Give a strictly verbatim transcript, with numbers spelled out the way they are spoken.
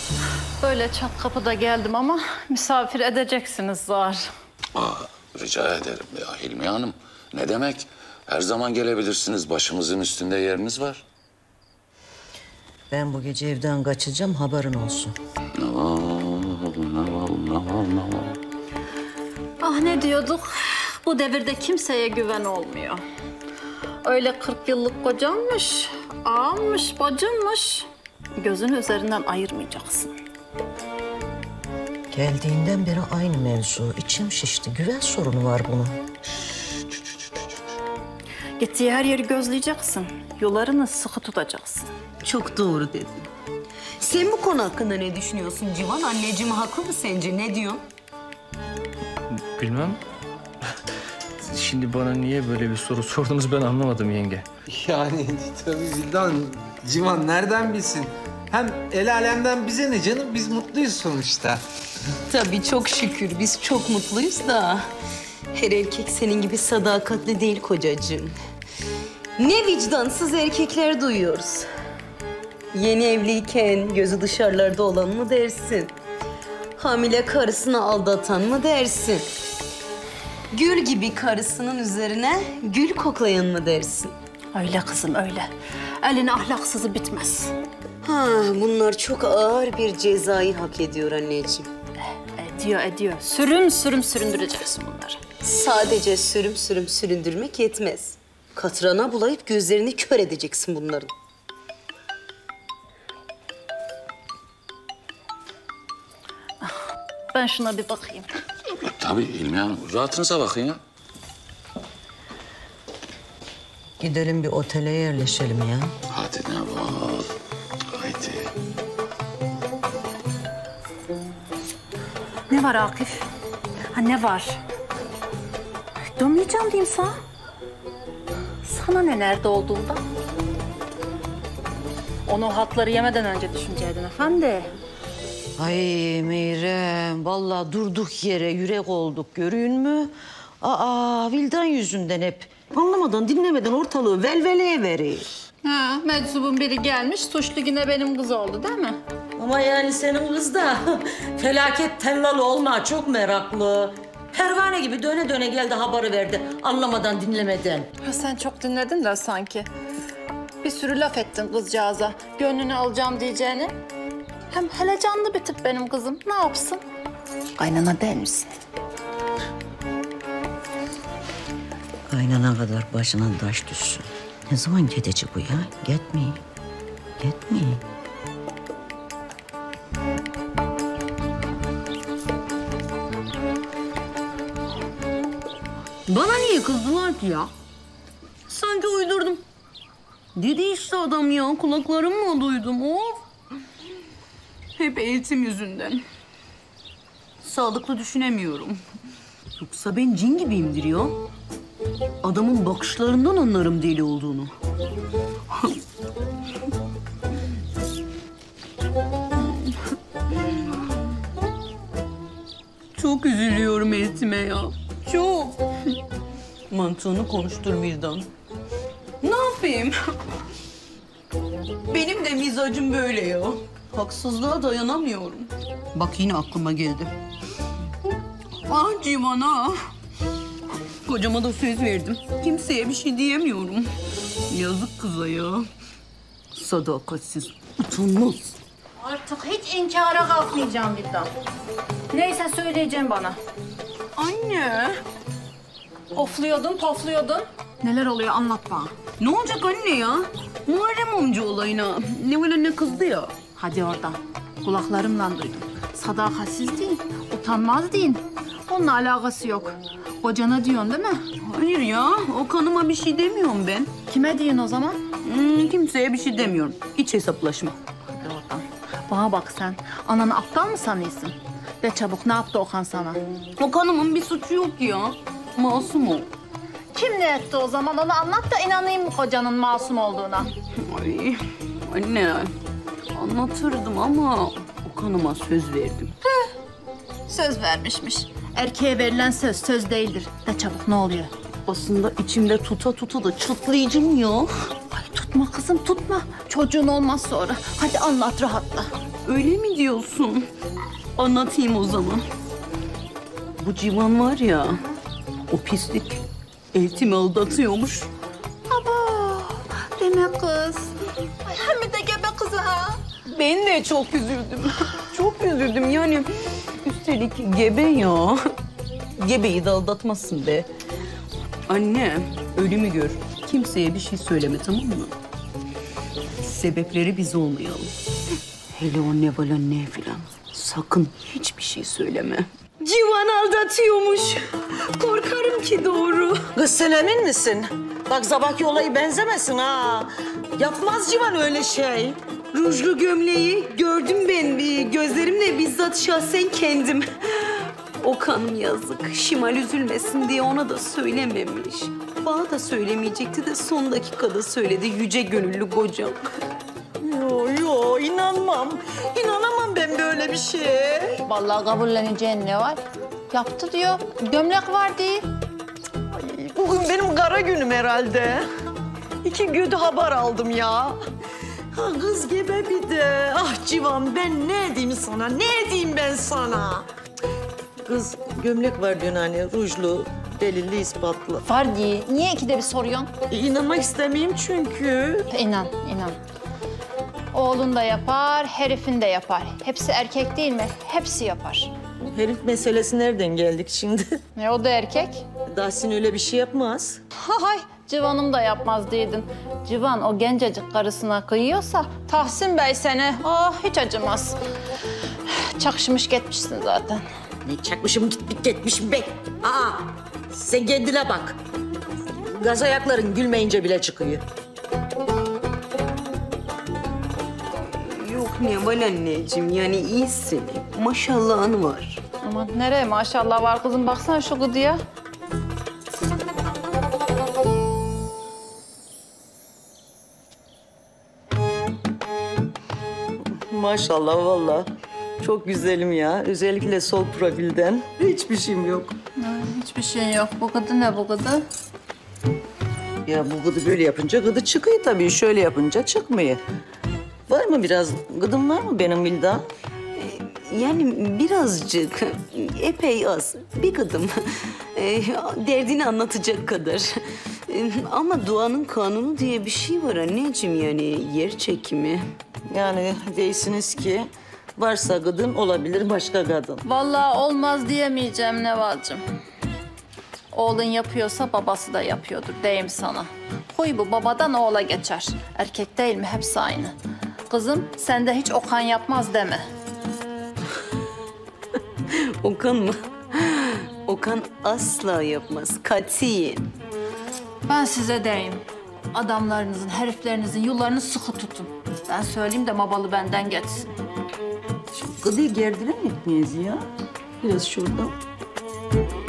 Böyle çat kapıda geldim ama misafir edeceksiniz zar. Aa, rica ederim ya Hilmi Hanım. Ne demek? Her zaman gelebilirsiniz. Başımızın üstünde yeriniz var. Ben bu gece evden kaçacağım, haberin olsun. Ne var, ne var, ne var, ne var? Ah ne diyorduk? Bu devirde kimseye güven olmuyor. Öyle kırk yıllık kocanmış, ağammış, bacınmış. Gözünü üzerinden ayırmayacaksın. Geldiğinden beri aynı mevzu. İçim şişti. Güven sorunu var bunun. Gittiği her yeri gözleyeceksin. Yollarını sıkı tutacaksın. Çok doğru dedin. Sen bu konu hakkında ne düşünüyorsun Civan? Anneciğim haklı mı sence? Ne diyor? Bilmem. Şimdi bana niye böyle bir soru sordunuz ben anlamadım yenge. Yani tabii Vildan, Civan nereden bilsin? Hem el alemden bize ne canım? Biz mutluyuz sonuçta. Tabii çok şükür biz çok mutluyuz da... her erkek senin gibi sadakatli değil kocacığım. Ne vicdansız erkekler duyuyoruz. Yeni evliyken gözü dışarılarda olan mı dersin? Hamile karısını aldatan mı dersin? Gül gibi karısının üzerine gül koklayan mı dersin? Öyle kızım öyle. Elin ahlaksızı bitmez. Ha, bunlar çok ağır bir cezayı hak ediyor anneciğim. Ediyor ediyor. Sürüm sürüm süründüreceksin bunları. Sadece sürüm sürüm süründürmek yetmez. Katrana bulayıp gözlerini kör edeceksin bunların. Ben şuna bir bakayım. Tabii Hilmi Hanım. Rahatınıza bakın ya. Gidelim bir otele yerleşelim ya. Hadi ne var? Haydi. Ne var Akif? Ha ne var? Dönmeyeceğim diyeyim sana. Sana ne nerede olduğunda? Onu o hatları yemeden önce düşüneceydin efendi. Ay Meyrem, vallahi durduk yere yürek olduk, görüyor mü? Aa, Vildan yüzünden hep. Anlamadan, dinlemeden ortalığı velveleye veriyor. Ha, meczubun biri gelmiş, suçlu yine benim kız oldu değil mi? Ama yani senin kız da felaket tellalı olma, çok meraklı. Pervane gibi döne döne geldi, haberi verdi. Anlamadan, dinlemeden. Ha, sen çok dinledin de sanki. Bir sürü laf ettin kızcağıza. Gönlünü alacağım diyeceğini. Hem hele canlı bir tip benim kızım. Ne yapsın? Kaynana değil misin? Kaynana kadar başına taş düşsün. Ne zaman gidecek bu ya? Gitmeyin. Gitmeyin. Bana niye kızdılar ki ya? Sanki uydurdum. Dedi işte adam ya, kulaklarımla duydum. Of! Hep eğitim yüzünden. Sağlıklı düşünemiyorum. Yoksa ben cin gibiyimdir ya. Adamın bakışlarından anlarım deli olduğunu. Çok üzülüyorum eğitime ya. Çok. Mantığını konuştur Vildan. Ne yapayım? Benim de mizacım böyle ya. Haksızlığa dayanamıyorum. Bak yine aklıma geldi. Ah Civan ah. Kocama da söz verdim. Kimseye bir şey diyemiyorum. Yazık kıza ya. Sadakatsiz, utanmaz. Artık hiç inkara kalkmayacağım Vildan. Neyse söyleyeceğim bana. Anne. Ofluyordun, pofluyordun. Neler oluyor anlat bana. Ne olacak anne ya? Muharrem amca olayına ne böyle ne kızdı ya. Hadi oradan. Kulaklarımla duydum. Sadakatsiz değil, utanmaz değil. Onunla alakası yok. Kocana diyorsun değil mi? Hayır ya, o kanıma bir şey demiyorum ben. Kime diyorsun o zaman? Hmm, kimseye bir şey demiyorum. Hiç hesaplaşma. Hadi oradan. Bana bak sen, ananı aptal mı sanıyorsun? De çabuk, ne yaptı Okan sana? O kanımın bir suçu yok ya. Masum o. Kim ne etti o zaman? Onu anlat da inanayım mı kocanın masum olduğuna? Ay anne, anlatırdım ama o kanıma söz verdim. Söz vermişmiş. Erkeğe verilen söz, söz değildir. De çabuk, ne oluyor? Aslında içimde tuta tuta da çatlayacağım ya. Ay tutma kızım, tutma. Çocuğun olmaz sonra. Hadi anlat, rahatla. Öyle mi diyorsun? Anlatayım o zaman. Bu Civan var ya, o pislik eltimi aldatıyormuş. Deme kız. Ay, hem de gebe kızı ha. Ben de çok üzüldüm. Çok üzüldüm yani. Üstelik gebe ya. Gebeyi de aldatmazsın be. Anne, ölümü gör. Kimseye bir şey söyleme, tamam mı? Sebepleri biz olmayalım. Hele o ne bala ne filan. Sakın hiçbir şey söyleme. Civan aldatıyormuş. Korkarım ki doğru. Kız sen emin misin? Bak sabahki olayı benzemesin ha. Yapmaz Civan öyle şey. Rujlu gömleği gördüm ben bir gözlerimle, bizzat şahsen kendim. Okan'ım yazık. Şimal üzülmesin diye ona da söylememiş. Bana da söylemeyecekti de son dakikada söyledi yüce gönüllü kocam. Yo yo inanmam. İnanamam ben böyle bir şeye. Vallahi kabulleneceğin ne var? Yaptı diyor. Gömlek var değil. Bugün benim kara günüm herhalde. İki gün haber aldım ya. Ha, kız gebe bir de. Ah Civan ben ne diyeyim sana? Ne diyeyim ben sana? Kız gömlek var diyorsun hani rujlu, delilli, ispatlı. Var değil. Niye ikide bir soruyorsun? E, inanmak istemeyeyim çünkü. İnan, inan. Oğlun da yapar, herifin de yapar. Hepsi erkek değil mi? Hepsi yapar. Herif meselesi nereden geldik şimdi? Ne o da erkek? Dahsin öyle bir şey yapmaz. Hay, Civan'ım da yapmaz diydin. Civan o gencecik karısına kıyıyorsa Tahsin Bey seni oh, hiç acımaz. Çakışmış gitmişsin zaten. Ne çakmışım gitmiş gitmişim be. Aa sen kendine bak. Gaz ayakların gülmeyince bile çıkıyor. Yok Neval anneciğim, yani iyisin. Maşallahın var. Aman nereye maşallah var kızım, baksana şu gıdıya. Maşallah vallahi. Çok güzelim ya. Özellikle sol profilden. Hiçbir şeyim yok. Hiçbir şey yok. Bu gıdı ne bu gıdı? Ya bu gıdı böyle yapınca gıdı çıkıyor tabii. Şöyle yapınca çıkmıyor. Var mı biraz? Gıdım var mı benim Vildan? Yani birazcık, epey az. Bir gıdım. E, derdini anlatacak kadar. E, ama doğanın kanunu diye bir şey var anneciğim, yani yer çekimi. Yani değilsiniz ki varsa gıdın olabilir başka kadın. Vallahi olmaz diyemeyeceğim Neval'cığım. Oğlun yapıyorsa babası da yapıyordur diyeyim sana. Huy bu babadan oğula geçer. Erkek değil mi? Hepsi aynı. Kızım sen de hiç Okan yapmaz deme. Okan mı? Okan asla yapmaz, katiyen. Ben size deyim. Adamlarınızın, heriflerinizin yollarını sıkı tutun. Ben söyleyeyim de babalı benden geçsin. Gıdıyı gerdirelim mi etmeyiz ya? Biraz şuradan.